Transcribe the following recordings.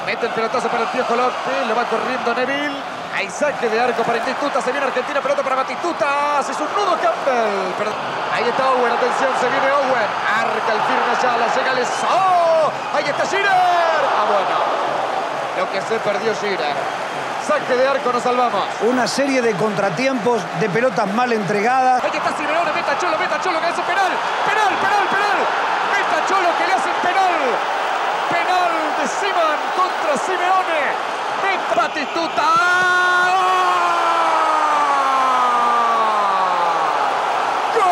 Mete el pelotazo para el Piojo López. Lo va corriendo Neville. Hay saque de arco para Batistuta. Se viene Argentina. Pelota para Batistuta. Hace su nudo Campbell. Pero ahí está Owen. Atención. Se viene Owen. Arca el firme Ayala. Llega Lesó. Ahí está Shearer. Bueno. Lo que se perdió Shearer. Saque de arco. Nos salvamos. Una serie de contratiempos, de pelotas mal entregadas. Ahí está Simeone. Meta Cholo que hace penal. Penal. Meta Cholo que le hacen penal. Penal de Siman contra Simeone. Meta Batistuta. ¡Gol!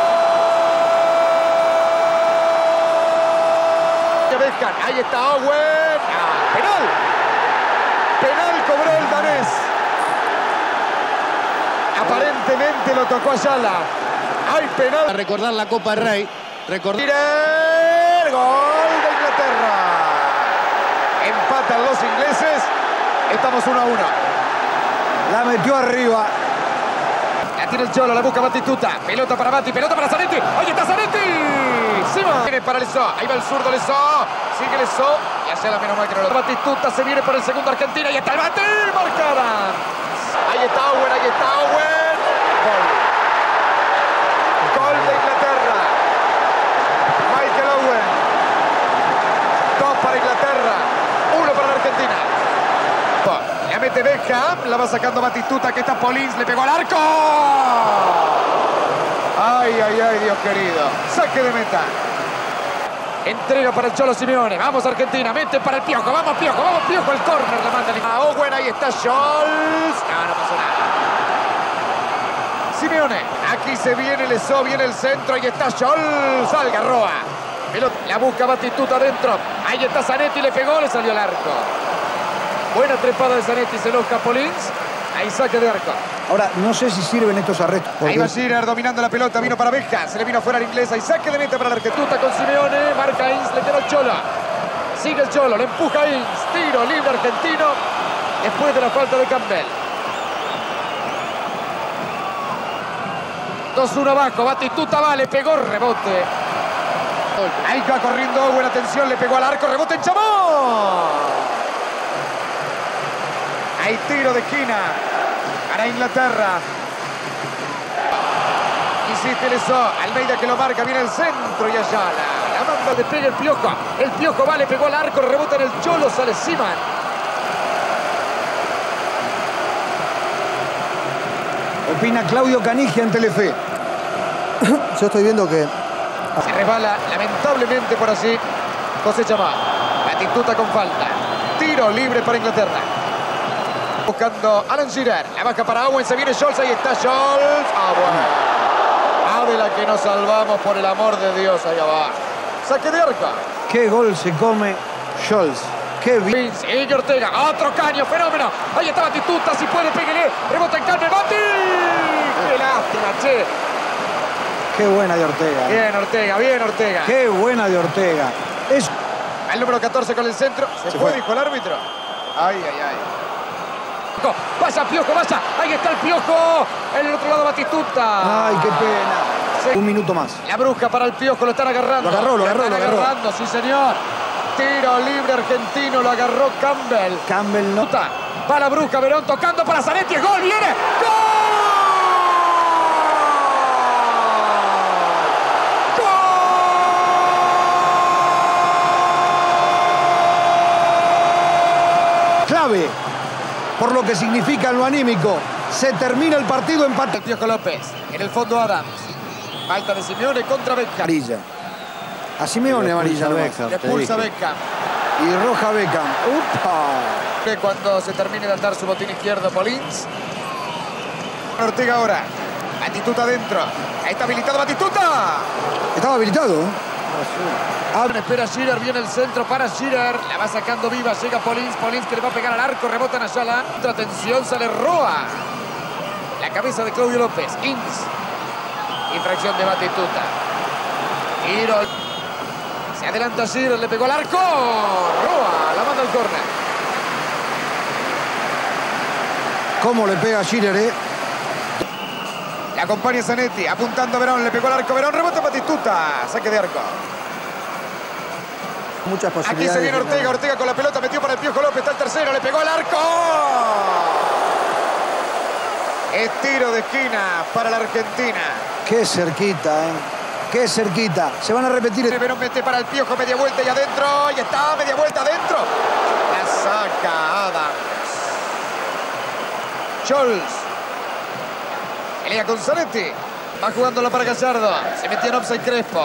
Ahí está Owen. Penal. Penal cobró el danés. Aparentemente lo tocó Ayala. Hay penal. A recordar la Copa del Rey. Shearer, gol de Inglaterra. Empatan los ingleses. Estamos 1-1. La metió arriba. La tiene el Cholo, la busca Batistuta. Pelota para Bati, pelota para Zanetti. Ahí está Zanetti. Sima. Viene para Lesó. Ahí va el zurdo Lesó. Sigue Lesó. Y allá la menos mal que no lo... Batistuta se viene por el segundo Argentina. Y está el Bati. Marcada. Ahí está Owen, ahí está Owen. Gol. Gol de Inglaterra. Michael Owen. 2 para Inglaterra. 1 para la Argentina. La mete Beckham. La va sacando Batistuta. Que está Polins. Le pegó al arco. Ay, Dios querido. Saque de meta. Entrega para el Cholo Simeone. Vamos Argentina. Mete para el Piojo. Vamos Piojo. El córner la manda a Owen. Ahí está Scholz. No pasó nada. Simeone. Aquí se viene Lesó. Viene el centro. Ahí está Scholz. Algarroa. La busca Batistuta adentro. Ahí está Zanetti. Le pegó. Le salió al arco. Buena trepada de Zanetti. Se enoja Polins. Ahí saque de arco. Ahora, no sé si sirven estos arrestos. Ahí va Shearer dominando la pelota. Vino para Beckham. Se le vino afuera al inglés. Ahí saque de meta para la Argentina con Simeone. Marca Inz. Le quedó el Cholo. Sigue el Cholo. Le empuja Inz. Tiro libre argentino. Después de la falta de Campbell. 2-1 abajo. Batistuta va. Le pegó. Rebote. Ahí va corriendo. Buena atención. Le pegó al arco. Rebote en Chamón. Hay tiro de esquina para Inglaterra. Insiste Lesó. Almeida que lo marca. Viene el centro y Ayala. La manda de pega el Piojo. El Piojo va, le pegó al arco. Rebota en el Cholo. Sale Siman. Opina Claudio Canigia en Telefe. Yo estoy viendo que... Se resbala lamentablemente por allí José Chamá. Batistuta con falta. Tiro libre para Inglaterra. Buscando Alan Shearer. La baja para Owen. Se viene Scholz. Ahí está Scholz. Bueno. De la que nos salvamos, por el amor de Dios. Ahí va. Saque de arco. Qué gol se come Scholz. Qué bien. Sigue Ortega. Otro caño. Fenómeno. Ahí está Batistuta. Si puede, pégale. Rebota en Campbell. ¡Bati! ¡Qué lástima, che! Qué buena de Ortega. Bien, Ortega. Bien, Ortega. Qué buena de Ortega. Es... Al número 14 con el centro. Se fue, dijo el árbitro. Ay. Vaya Piojo, vaya. Ahí está el Piojo. En el otro lado Batistuta. Ay, qué pena. Un minuto más. La bruja para el Piojo. Lo están agarrando. Lo agarró. Sí, señor. Tiro libre argentino. Lo agarró Campbell. Campbell no. Va la bruja. Verón tocando para Zanetti. ¡Gol! ¡Viene! ¡Gol! Clave. Por lo que significa en lo anímico. Se termina el partido empate. El Piojo López. En el fondo Adams. Falta de Simeone contra Beckham. Amarilla. A Simeone amarilla. Le expulsa Beckham. Y roja Beckham. ¡Upa! Cuando se termine de andar su botín izquierdo Polins. Ortega ahora. Batistuta adentro. Ahí está habilitado Batistuta. Estaba habilitado. Espera Shearer, viene el centro para Shearer. La va sacando viva, llega Polins. Polins que le va a pegar al arco, rebota en Ayala. Otra atención, sale Roa. La cabeza de Claudio López. Inz. Infracción de Batistuta. Giro. Se adelanta Shearer, le pegó al arco. Roa, la manda al córner. ¿Cómo le pega a Shearer, La acompaña Zanetti, apuntando a Verón, le pegó al arco Verón, rebota Batistuta. Saque de arco. Muchas Aquí posibilidades. se viene Ortega, Ortega con la pelota, metió para el Piojo López, está el tercero, le pegó al arco. Es tiro de esquina para la Argentina. Qué cerquita, qué cerquita. Se van a repetir. Verón mete para el Piojo, media vuelta y adentro. Y está, media vuelta adentro. La saca Adams. Scholz. Pelea con Zanetti. Va jugándola para Gallardo. Se metió en offside Crespo.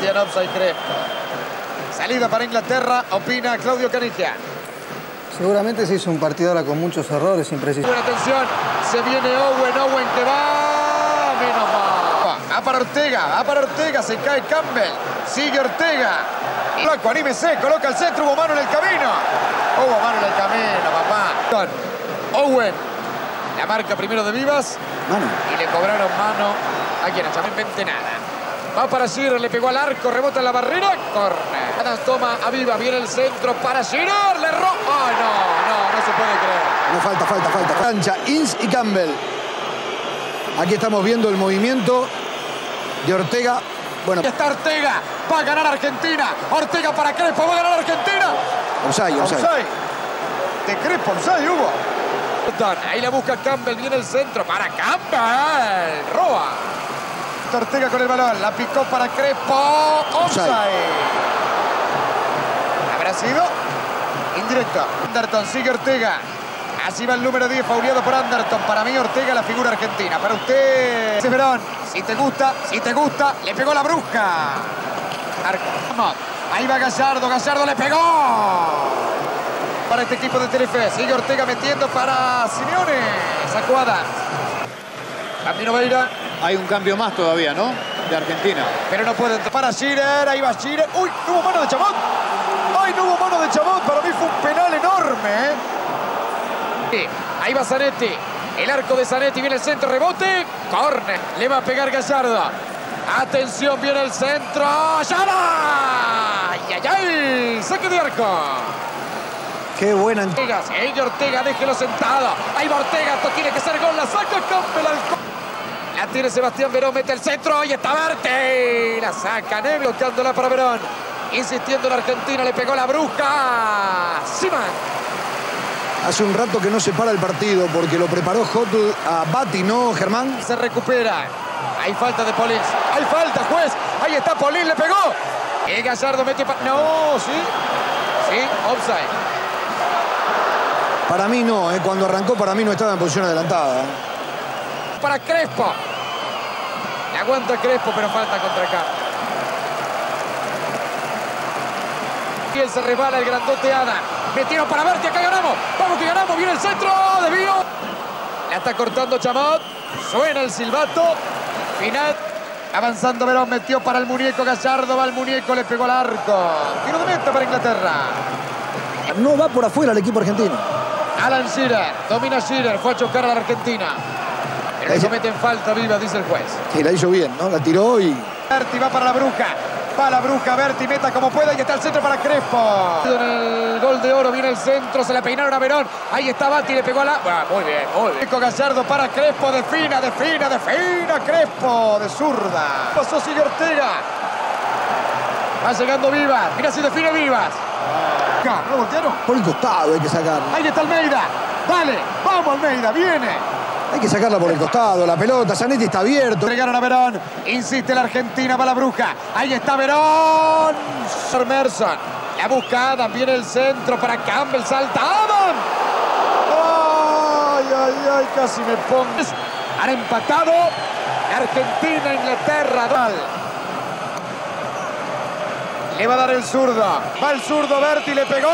Salida para Inglaterra, opina Claudio Caniggia. Seguramente se hizo un partido ahora con muchos errores, imprecisos. Buena atención. Se viene Owen que va. Menos mal. Va para Ortega. Se cae Campbell. Sigue Ortega. Y Blanco, anímese. Coloca el centro. Hubo mano en el camino. Hubo mano en el camino, papá. Owen. La marca primero de Vivas. Mano. Y le cobraron mano a quien no invente nada. Va para Shearer, le pegó al arco, rebota en la barrera, corner. Adams toma a Viva, viene el centro para Shearer, le roba. ¡Ay, no se puede creer! No, falta. Cancha, Ince y Campbell. Aquí estamos viendo el movimiento de Ortega. Bueno, Y está Ortega, va a ganar Argentina. Ortega para Crespo, va a ganar Argentina. offside. De Crespo, offside hubo. Ahí la busca Campbell, viene el centro para Campbell. Roba. Ortega con el balón, la picó para Crespo. Offside. ¿Habrá sido? Indirecto. Anderton, sigue Ortega. Así va el número 10, fauleado por Anderton. Para mí Ortega la figura argentina. Para usted, Verón. Si te gusta, le pegó la bruja. Ahí va Gallardo le pegó. Para este equipo de Telefe, sigue Ortega metiendo para Simeone. Sacó Camino Beira. Hay un cambio más todavía, ¿no? De Argentina. Pero no puede entrar. Para Shearer, ahí va Shearer. ¡Uy! No hubo mano de Chabot. ¡Ay, no hubo mano de Chabot! Para mí fue un penal enorme, ¿eh? Ahí va Zanetti. El arco de Zanetti, viene el centro, rebote. Corner. Le va a pegar Gallardo. Atención, viene el centro. ¡Ayala! ¡Ay! Saque de arco. Qué buena. Ortega, déjelo sentado. Ahí va Ortega, esto tiene que ser gol. La saca Campbell al... La tiene Sebastián Verón, mete el centro. Y está Berti. La saca Neve, bloqueándola para Verón. Insistiendo en Argentina, le pegó la bruja. Siman. Hace un rato que no se para el partido porque lo preparó Hotl a Bati, ¿no, Germán? Se recupera. Hay falta de Polins. Hay falta, juez. Ahí está Polins, le pegó. Y Gallardo mete... No, sí, offside. Para mí no, cuando arrancó para mí no estaba en posición adelantada. Para Crespo. Le aguanta Crespo, pero falta contra acá. Y él se resbala el grandote Ada. Metieron para Berti, acá ganamos. Vamos que ganamos, viene el centro, desvío. La está cortando Chamot. Suena el silbato. Final. Avanzando Verón, metió para el muñeco Gallardo. Va el muñeco, le pegó al arco. Tiro de meta para Inglaterra. No va por afuera el equipo argentino. Alan Shearer, domina Shearer, fue a chocar a la Argentina. Pero le cometen falta Viva, dice el juez. Sí, la hizo bien, ¿no? La tiró y... Berti va para la bruja. Va la bruja, Berti, meta como pueda y está el centro para Crespo. En el gol de oro viene el centro, se la peinaron a Verón. Ahí está Bati, le pegó a la... Bueno, muy bien. Gallardo para Crespo, defina Crespo, de zurda. Pasó, sigue Ortega. Va llegando Vivas, mira si define Vivas. ¿No voltearon? Por el costado hay que sacarla. Ahí está Almeida. Dale, vamos Almeida, viene. Hay que sacarla por el costado, la pelota. Zanetti está abierto. Entregaron a Verón. Insiste la Argentina, va la bruja. Ahí está Verón. Merson. La busca Adam, viene el centro para Campbell. Salta Adam. Ay, casi me pongo. Han empatado Argentina, Inglaterra. Le va a dar el zurdo. Va el zurdo, Berti, le pegó.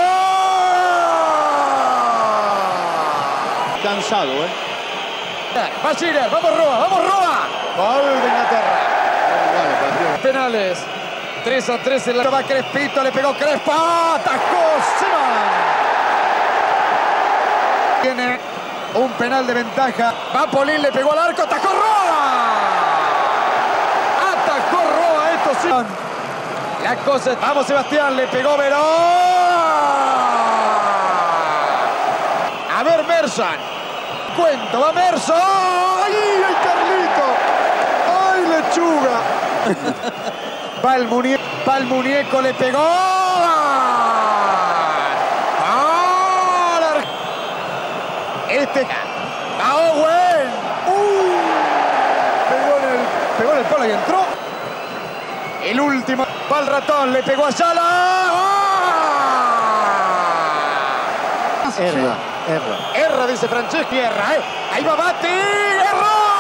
Cansado, Va Shearer, vamos Roa. Gol de Inglaterra. Penales. 3-3 en la... Va Crespito, le pegó Crespo. Atajó Seman. Tiene un penal de ventaja. Va Polín, le pegó al arco. Atajó Roa. Esto sí. La cosa... Vamos Sebastián, le pegó Verón. A ver Merson. Cuento, va Merson. ¡Ay, Carlito! ¡Ay, lechuga! Va el muñeco, le pegó. ¡A Owen! Pegó en el palo y entró. El último. Va el ratón, le pegó a Ayala. Erra. Erra, dice Franceschi, erra, Ahí va Batti, erró.